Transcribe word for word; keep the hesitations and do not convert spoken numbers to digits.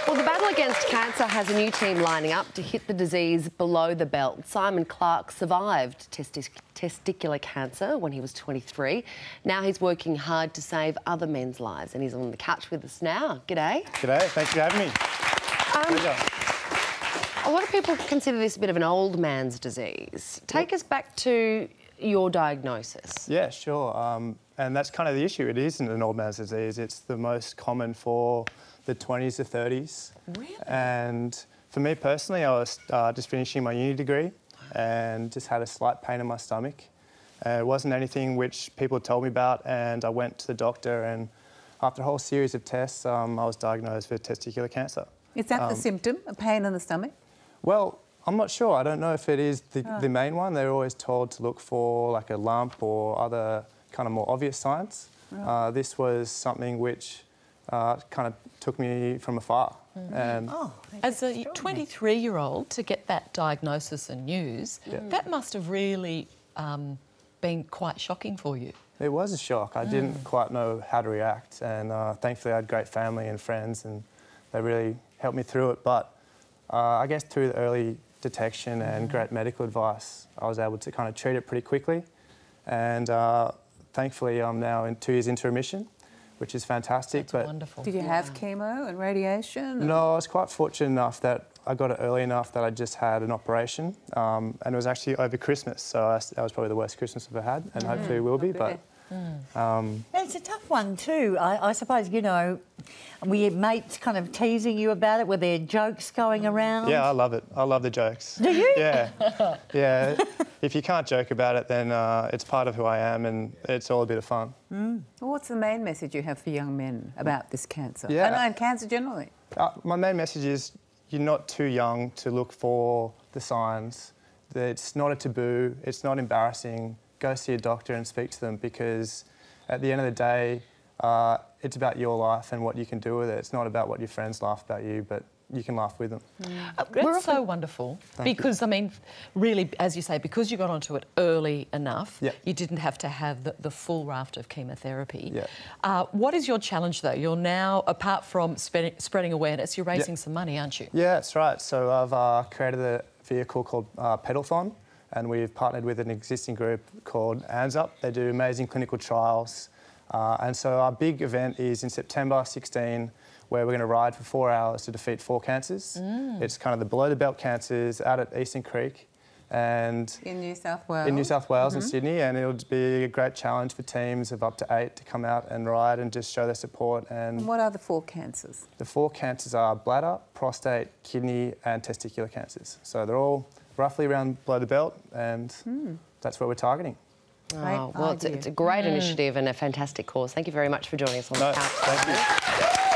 Well, the battle against cancer has a new team lining up to hit the disease below the belt. Simon Clarke survived testic testicular cancer when he was twenty-three. Now he's working hard to save other men's lives, and he's on the couch with us now. G'day. G'day, thanks for having me. Um, a lot of people consider this a bit of an old man's disease. Take us back to your diagnosis. Yeah, sure. Um, and that's kind of the issue. It isn't an old man's disease. It's the most common for the twenties to thirties. Really? And for me personally, I was uh, just finishing my uni degree and just had a slight pain in my stomach. Uh, it wasn't anything which people told me about, and I went to the doctor, and after a whole series of tests, um, I was diagnosed with testicular cancer. Is that um, the symptom, a pain in the stomach? Well, I'm not sure. I don't know if it is the, oh. the main one. They're always told to look for like a lump or other kind of more obvious signs. Right. Uh, this was something which uh, kind of took me from afar. Mm. And oh, as a twenty-three-year-old, to get that diagnosis and news, yeah. that must have really um, been quite shocking for you. It was a shock. I mm. didn't quite know how to react, and uh, thankfully I had great family and friends, and they really helped me through it. But uh, I guess through the early detection and mm. great medical advice, I was able to kind of treat it pretty quickly. And uh, thankfully I'm now in two years into remission, which is fantastic. That's but wonderful. Did you yeah. have chemo and radiation? No, I was quite fortunate enough that I got it early enough that I just had an operation, um, and it was actually over Christmas, so I, that was probably the worst Christmas I've ever had, and mm. hopefully it will be. But Mm. Um, it's a tough one too. I, I suppose, you know, were your mates kind of teasing you about it? Were there jokes going around? Yeah, I love it. I love the jokes. Do you? Yeah. Yeah. If you can't joke about it, then uh, it's part of who I am, and it's all a bit of fun. Mm. Well, what's the main message you have for young men about this cancer? Yeah. And, and cancer generally? Uh, my main message is you're not too young to look for the signs. It's not a taboo. It's not embarrassing. Go see a doctor and speak to them, because at the end of the day, uh, it's about your life and what you can do with it. It's not about what your friends laugh about you, but you can laugh with them. Mm. Uh, That's so wonderful. Thank because, you. I mean, really, as you say, because you got onto it early enough, yep. you didn't have to have the, the full raft of chemotherapy. Yep. Uh, what is your challenge, though? You're now, apart from spreading, spreading awareness, you're raising yep. some money, aren't you? Yeah, that's right. So I've uh, created a vehicle called uh, Pedalthon, and we've partnered with an existing group called Hands Up. They do amazing clinical trials. Uh, and so our big event is in September sixteenth, where we're going to ride for four hours to defeat four cancers. Mm. It's kind of the below-the-belt cancers out at Eastern Creek. And in New South Wales? In New South Wales mm-hmm. and Sydney. And it'll be a great challenge for teams of up to eight to come out and ride and just show their support. And, and what are the four cancers? The four cancers are bladder, prostate, kidney and testicular cancers. So they're all roughly around below the belt, and mm. that's where we're targeting. Oh, well, it's, it's a great mm. initiative and a fantastic cause. Thank you very much for joining us on no, the couch. Thank you.